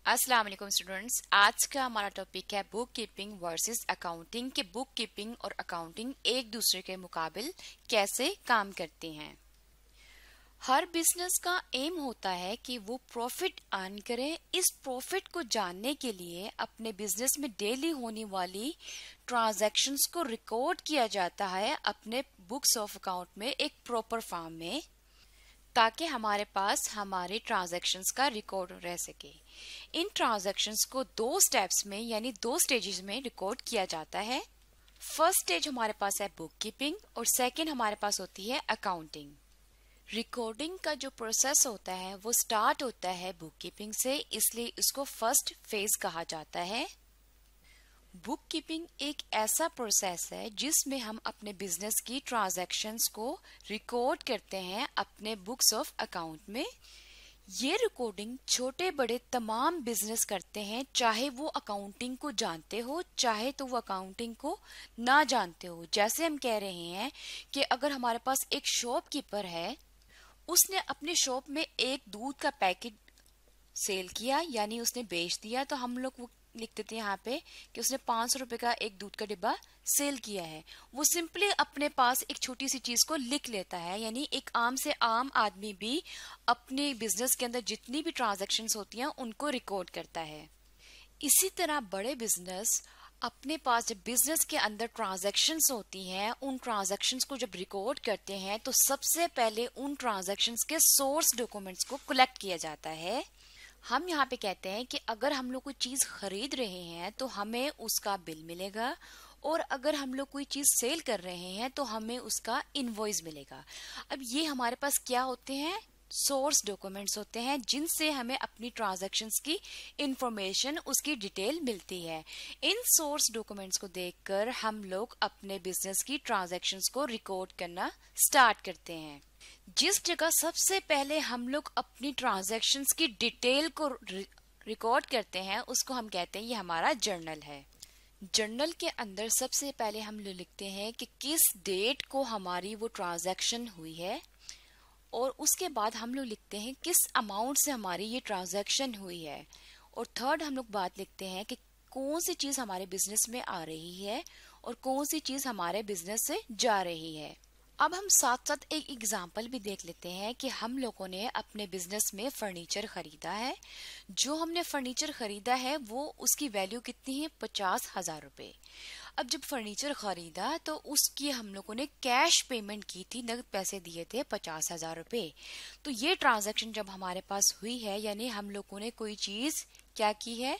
अस्सलाम वालेकुम स्टूडेंट्स। आज का हमारा टॉपिक है बुक कीपिंग वर्सेस अकाउंटिंग के बुक कीपिंग और अकाउंटिंग एक दूसरे के मुकाबिल कैसे काम करते हैं। हर बिजनेस का एम होता है कि वो प्रॉफिट अर्न करे। इस प्रॉफिट को जानने के लिए अपने बिजनेस में डेली होने वाली ट्रांजैक्शंस को रिकॉर्ड किया जाता है अपने बुक्स ऑफ अकाउंट में एक प्रॉपर फॉर्म में, ताकि हमारे पास हमारे ट्रांजैक्शंस का रिकॉर्ड रह सके। इन ट्रांजैक्शंस को दो स्टेप्स में यानी दो स्टेजेस में रिकॉर्ड किया जाता है। फर्स्ट स्टेज हमारे पास है बुक कीपिंग और सेकंड हमारे पास होती है अकाउंटिंग। रिकॉर्डिंग का जो प्रोसेस होता है वो स्टार्ट होता है बुक कीपिंग से, इसलिए इसको फर्स्ट फेज कहा जाता है। बुक कीपिंग एक ऐसा प्रोसेस है जिसमें हम अपने बिजनेस की ट्रांजैक्शंस को रिकॉर्ड करते हैं अपने बुक्स ऑफ अकाउंट में। ये रिकॉर्डिंग छोटे बड़े तमाम बिजनेस करते हैं, चाहे वो अकाउंटिंग को जानते हो चाहे तो वो अकाउंटिंग को ना जानते हो। जैसे हम कह रहे हैं कि अगर हमारे पास एक शॉपकीपर है, उसने अपने शॉप में एक दूध का पैकेट सेल किया यानी उसने बेच दिया, तो हम लोग वो लिख देते हैं यहाँ पे कि उसने 500 रुपए का एक दूध का डिब्बा सेल किया है। वो सिंपली अपने पास एक छोटी सी चीज को लिख लेता है, यानी एक आम से आम आदमी भी अपने बिजनेस के अंदर जितनी भी ट्रांजैक्शंस होती हैं उनको रिकॉर्ड करता है। इसी तरह बड़े बिजनेस अपने पास जब बिजनेस के अंदर ट्रांजैक्शंस होती हैं, उन ट्रांजैक्शंस को जब रिकॉर्ड करते हैं तो सबसे पहले उन ट्रांजैक्शंस के सोर्स डॉक्यूमेंट्स को कलेक्ट किया जाता है। हम यहाँ पे कहते हैं कि अगर हम लोग कोई चीज खरीद रहे हैं तो हमें उसका बिल मिलेगा, और अगर हम लोग कोई चीज सेल कर रहे हैं तो हमें उसका इनवॉइस मिलेगा। अब ये हमारे पास क्या होते हैं? सोर्स डॉक्यूमेंट्स होते हैं, जिनसे हमें अपनी ट्रांजैक्शंस की इंफॉर्मेशन, उसकी डिटेल मिलती है। इन सोर्स डॉक्यूमेंट्स को देखकर हम लोग अपने बिजनेस की ट्रांजैक्शंस को रिकॉर्ड करना स्टार्ट करते हैं। जिस जगह सबसे पहले हम लोग अपनी ट्रांजैक्शंस की डिटेल को रिकॉर्ड करते हैं उसको हम कहते हैं ये हमारा जर्नल है। जर्नल के अंदर सबसे पहले हम लोग लिखते हैं कि किस डेट को हमारी वो ट्रांजैक्शन हुई है, और उसके बाद हम लोग लिखते हैं किस अमाउंट से हमारी ये ट्रांजैक्शन हुई है, और थर्ड हम लोग बात लिखते हैं कि कौन सी चीज हमारे बिजनेस में आ रही है और कौन सी चीज हमारे बिजनेस से जा रही है। अब हम साथ साथ एक एग्जाम्पल भी देख लेते हैं कि हम लोगों ने अपने बिजनेस में फर्नीचर खरीदा है। जो हमने फर्नीचर खरीदा है वो उसकी वैल्यू कितनी है? 50,000 रुपए। अब जब फर्नीचर खरीदा तो उसकी हम लोगों ने कैश पेमेंट की थी, नगद पैसे दिए थे 50,000 रुपए। तो ये ट्रांजैक्शन जब हमारे पास हुई है, यानी हम लोगों ने कोई चीज क्या की है?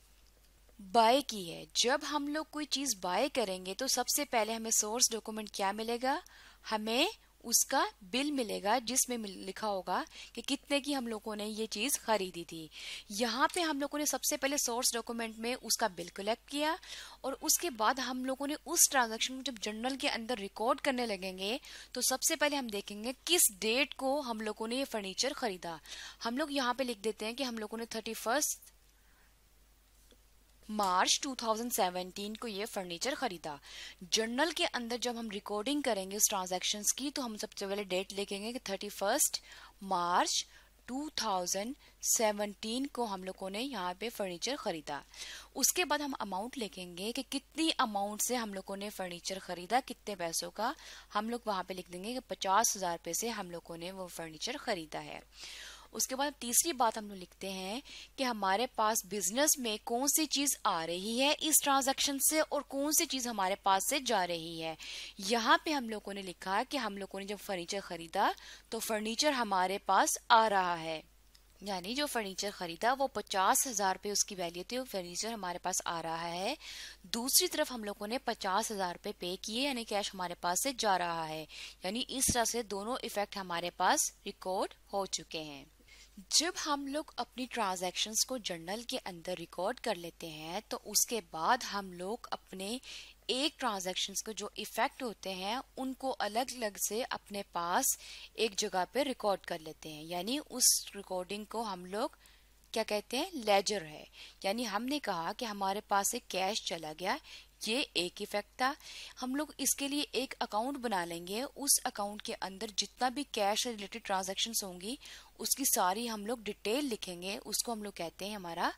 बाय की है। जब हम लोग कोई चीज बाय करेंगे तो सबसे पहले हमें सोर्स डॉक्यूमेंट क्या मिलेगा? हमें उसका बिल मिलेगा, जिसमें लिखा होगा कि कितने की हम लोगों ने ये चीज खरीदी थी। यहाँ पे हम लोगों ने सबसे पहले सोर्स डॉक्यूमेंट में उसका बिल कलेक्ट किया, और उसके बाद हम लोगों ने उस ट्रांजैक्शन को जब जर्नल के अंदर रिकॉर्ड करने लगेंगे तो सबसे पहले हम देखेंगे किस डेट को हम लोगों ने ये फर्नीचर खरीदा। हम लोग यहाँ पे लिख देते हैं कि हम लोगों ने 31 मार्च 2017 को ये फर्नीचर खरीदा। जर्नल के अंदर जब हम रिकॉर्डिंग करेंगे उस ट्रांजैक्शंस की तो हम सबसे पहले डेट लिखेंगे कि 31 मार्च 2017 को हम लोगों ने यहाँ पे फर्नीचर खरीदा। उसके बाद हम अमाउंट लिखेंगे कि कितनी अमाउंट से हम लोगों ने फर्नीचर खरीदा, कितने पैसों का। हम लोग वहां पे लिख देंगे कि 50,000 रुपए से हम लोगों ने वो फर्नीचर खरीदा है। उसके बाद तीसरी बात हम लोग लिखते हैं कि हमारे पास बिजनेस में कौन सी चीज आ रही है इस ट्रांजैक्शन से और कौन सी चीज हमारे पास से जा रही है। यहाँ पे हम लोगों ने लिखा कि हम लोगों ने जब फर्नीचर खरीदा तो फर्नीचर हमारे पास आ रहा है, यानी जो फर्नीचर खरीदा वो 50,000 रुपए उसकी वैल्यू थी, वो फर्नीचर हमारे पास आ रहा है। दूसरी तरफ हम लोगों ने 50,000 रुपए पे किए, यानी कैश हमारे पास से जा रहा है। यानी इस तरह से दोनों इफेक्ट हमारे पास रिकॉर्ड हो चुके हैं। जब हम लोग अपनी ट्रांजैक्शंस को जर्नल के अंदर रिकॉर्ड कर लेते हैं तो उसके बाद हम लोग अपने एक ट्रांजैक्शंस को जो इफेक्ट होते हैं उनको अलग अलग से अपने पास एक जगह पे रिकॉर्ड कर लेते हैं। यानी उस रिकॉर्डिंग को हम लोग क्या कहते हैं? लेजर है। यानी हमने कहा कि हमारे पास एक कैश चला गया, ये एक इफेक्ट था। हम लोग इसके लिए एक अकाउंट बना लेंगे, उस अकाउंट के अंदर जितना भी कैश से रिलेटेड ट्रांजैक्शंस होंगी उसकी सारी हम लोग डिटेल लिखेंगे, उसको हम लोग कहते हैं हमारा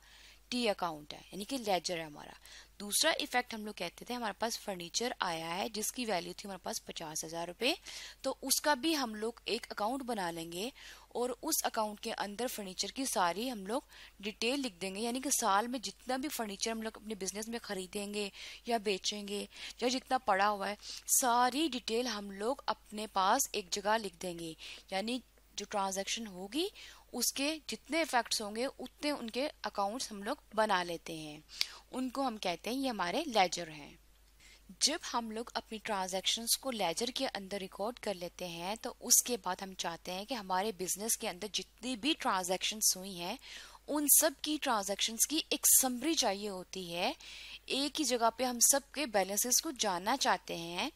टी अकाउंट है, यानी कि लेजर है हमारा। दूसरा इफेक्ट हम लोग कहते थे हमारे पास फर्नीचर आया है जिसकी वैल्यू थी हमारे पास 50,000 रुपए, तो उसका भी हम लोग एक अकाउंट बना लेंगे और उस अकाउंट के अंदर फर्नीचर की सारी हम लोग डिटेल लिख देंगे, यानी कि साल में जितना भी फर्नीचर हम लोग अपने बिजनेस में खरीदेंगे या बेचेंगे या जितना पड़ा हुआ है सारी डिटेल हम लोग अपने पास एक जगह लिख देंगे। यानी जो ट्रांजैक्शन होगी उसके जितने इफेक्ट्स होंगे उतने उनके अकाउंट्स हम लोग बना लेते हैं, उनको हम कहते हैं ये हमारे लेजर हैं। जब हम लोग अपनी ट्रांजैक्शंस को लेजर के अंदर रिकॉर्ड कर लेते हैं तो उसके बाद हम चाहते हैं कि हमारे बिजनेस के अंदर जितनी भी ट्रांजैक्शंस हुई हैं उन सब की ट्रांजैक्शंस की एक समरी चाहिए होती है। एक ही जगह पे हम सब के बैलेंसेस को जानना चाहते हैं,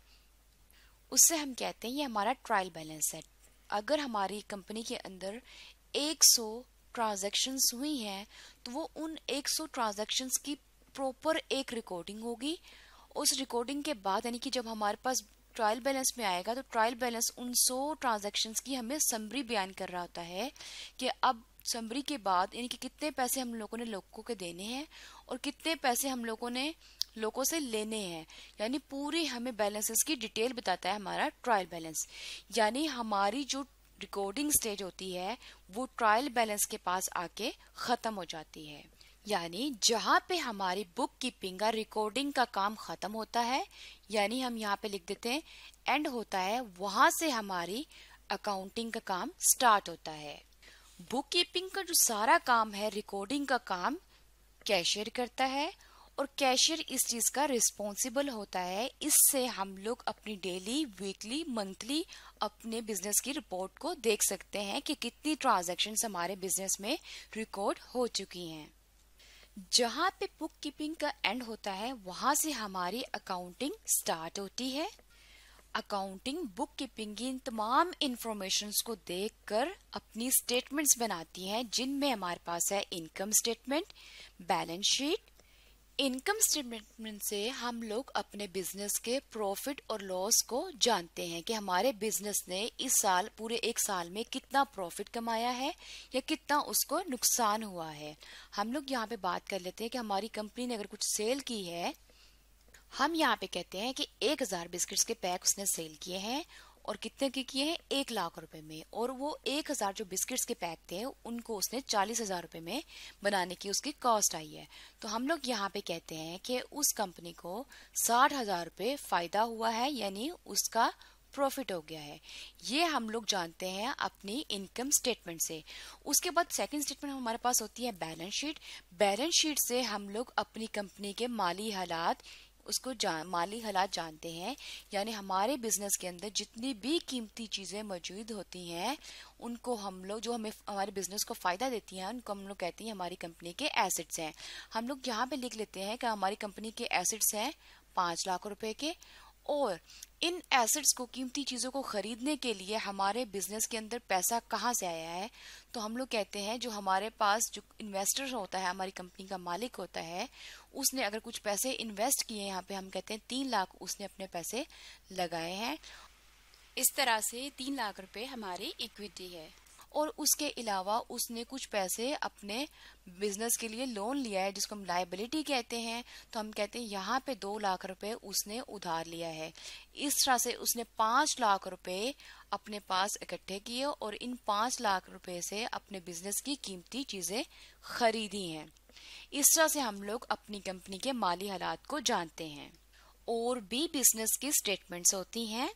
उससे हम कहते हैं ये हमारा ट्रायल बैलेंस है। अगर हमारी कंपनी के अंदर 100 ट्रांजैक्शंस हुई हैं तो वो उन 100 ट्रांजैक्शंस की प्रॉपर एक रिकॉर्डिंग होगी। उस रिकॉर्डिंग के बाद यानी कि जब हमारे पास ट्रायल बैलेंस में आएगा तो ट्रायल बैलेंस उन 100 ट्रांजैक्शंस की हमें समरी बयान कर रहा होता है कि अब समरी के बाद यानी कि कितने पैसे हम लोगों ने लोगों को देने हैं और कितने पैसे हम लोगों ने लोगों से लेने हैं, यानी पूरी हमें बैलेंसेस की डिटेल बताता है हमारा ट्रायल बैलेंस। यानी हमारी जो रिकॉर्डिंग स्टेज होती है वो ट्रायल बैलेंस के पास आके खत्म हो जाती है। यानी जहाँ पे हमारी बुक कीपिंग का रिकॉर्डिंग का काम खत्म होता है, यानी हम यहाँ पे लिख देते हैं एंड होता है, वहां से हमारी अकाउंटिंग का काम स्टार्ट होता है। बुक कीपिंग का जो सारा काम है, रिकॉर्डिंग का काम कैशियर करता है और कैशियर इस चीज का रिस्पॉन्सिबल होता है। इससे हम लोग अपनी डेली, वीकली, मंथली अपने बिजनेस की रिपोर्ट को देख सकते हैं कि कितनी ट्रांजैक्शंस हमारे बिजनेस में रिकॉर्ड हो चुकी हैं। जहाँ पे बुक कीपिंग का एंड होता है वहां से हमारी अकाउंटिंग स्टार्ट होती है। अकाउंटिंग बुक कीपिंग की इन तमाम इंफॉर्मेशंस को देखकर अपनी स्टेटमेंट्स बनाती है, जिनमें हमारे पास है income statement, balance sheet. Income statement से हम लोग अपने बिजनेस के प्रॉफिट और लॉस को जानते हैं कि हमारे बिजनेस ने इस साल, पूरे एक साल में कितना प्रॉफिट कमाया है या कितना उसको नुकसान हुआ है। हम लोग यहाँ पे बात कर लेते हैं कि हमारी कंपनी ने अगर कुछ सेल की है, हम यहाँ पे कहते हैं कि 1000 बिस्किट्स के पैक उसने सेल किए हैं और कितने के किए हैं, 1 लाख रुपए में, और वो 1000 जो बिस्किट्स के पैक थे उनको उसने 40,000 रुपए में बनाने की उसकी कॉस्ट आई है। तो हम लोग यहाँ पे कहते हैं कि उस कंपनी को 60,000 रुपए फायदा हुआ है, यानी उसका प्रॉफिट हो गया है। ये हम लोग जानते हैं अपनी इनकम स्टेटमेंट से। उसके बाद सेकंड स्टेटमेंट हमारे पास होती है बैलेंस शीट। बैलेंस शीट से हम लोग अपनी कंपनी के माली हालात, उसको माली हालात जानते हैं, यानी हमारे बिजनेस के अंदर जितनी भी कीमती चीजें मौजूद होती हैं उनको हम लोग, जो हमें हमारे बिजनेस को फायदा देती हैं, उनको हम लोग कहते हैं हमारी कंपनी के एसेट्स हैं। हम लोग यहाँ पे लिख लेते हैं कि हमारी कंपनी के एसेट्स हैं 5 लाख रुपए के, और इन एसेट्स को, कीमती चीजों को खरीदने के लिए हमारे बिजनेस के अंदर पैसा कहाँ से आया है, तो हम लोग कहते हैं जो हमारे पास जो इन्वेस्टर होता है, हमारी कंपनी का मालिक होता है, उसने अगर कुछ पैसे इन्वेस्ट किए, यहाँ पे हम कहते हैं 3 लाख उसने अपने पैसे लगाए हैं। इस तरह से 3 लाख रुपए हमारी इक्विटी है। और उसके अलावा उसने कुछ पैसे अपने बिजनेस के लिए लोन लिया है, जिसको हम लायबिलिटी कहते हैं, तो हम कहते हैं यहाँ पे 2 लाख रुपए उसने उधार लिया है। इस तरह से उसने 5 लाख रुपए अपने पास इकट्ठे किए और इन 5 लाख रुपए से अपने बिजनेस की कीमती चीजें खरीदी हैं। इस तरह से हम लोग अपनी कंपनी के माली हालात को जानते हैं। और भी बिजनेस की स्टेटमेंट्स होती हैं।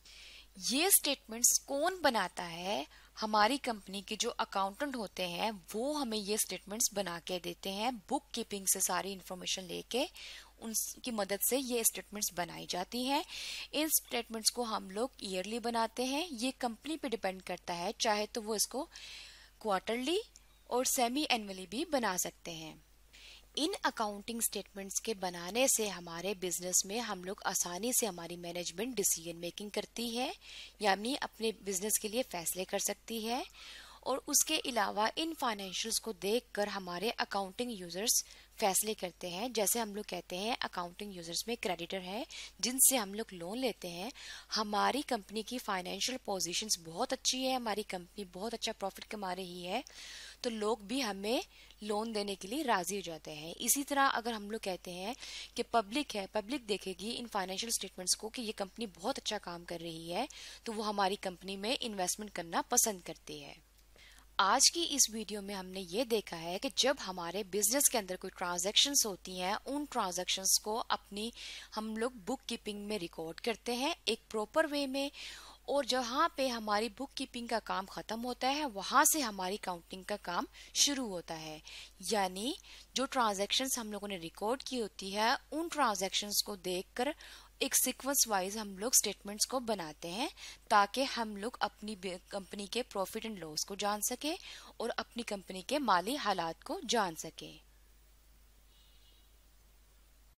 ये स्टेटमेंट्स कौन बनाता है? हमारी कंपनी के जो अकाउंटेंट होते हैं वो हमें ये स्टेटमेंट्स बना के देते हैं। बुक कीपिंग से सारी इंफॉर्मेशन लेके उनकी मदद से ये स्टेटमेंट्स बनाई जाती हैं। इन स्टेटमेंट्स को हम लोग ईयरली बनाते हैं। ये कंपनी पे डिपेंड करता है, चाहे तो वो इसको क्वार्टरली और सेमी एनुअली भी बना सकते हैं। इन अकाउंटिंग स्टेटमेंट्स के बनाने से हमारे बिजनेस में हम लोग आसानी से, हमारी मैनेजमेंट डिसीजन मेकिंग करती है, यानी अपने बिजनेस के लिए फैसले कर सकती है। और उसके अलावा इन फाइनेंशियल्स को देखकर हमारे अकाउंटिंग यूजर्स फैसले करते हैं। जैसे हम लोग कहते हैं अकाउंटिंग यूजर्स में क्रेडिटर है, जिनसे हम लोग लोन लेते हैं। हमारी कंपनी की फाइनेंशियल पोजीशंस बहुत अच्छी है, हमारी कंपनी बहुत अच्छा प्रॉफिट कमा रही है, तो लोग भी हमें लोन देने के लिए राजी हो जाते हैं। इसी तरह अगर हम लोग कहते हैं कि पब्लिक है, पब्लिक देखेगी इन फाइनेंशियल स्टेटमेंट्स को कि ये कंपनी बहुत अच्छा काम कर रही है, तो वो हमारी कंपनी में इन्वेस्टमेंट करना पसंद करती है। आज की इस वीडियो में हमने ये देखा है कि जब हमारे बिजनेस के अंदर कोई ट्रांजैक्शंस होती हैं, उन ट्रांजैक्शंस को अपनी हम लोग बुक कीपिंग में रिकॉर्ड करते हैं एक प्रॉपर वे में, और जहाँ पे हमारी बुक कीपिंग का काम खत्म होता है वहां से हमारी काउंटिंग का काम शुरू होता है। यानी जो ट्रांजैक्शंस हम लोगों ने रिकॉर्ड की होती है, उन ट्रांजैक्शंस को देखकर एक सीक्वेंस वाइज हम लोग स्टेटमेंट्स को बनाते हैं, ताकि हम लोग अपनी कंपनी के प्रॉफिट एंड लॉस को जान सके और अपनी कंपनी के माली हालात को जान सके।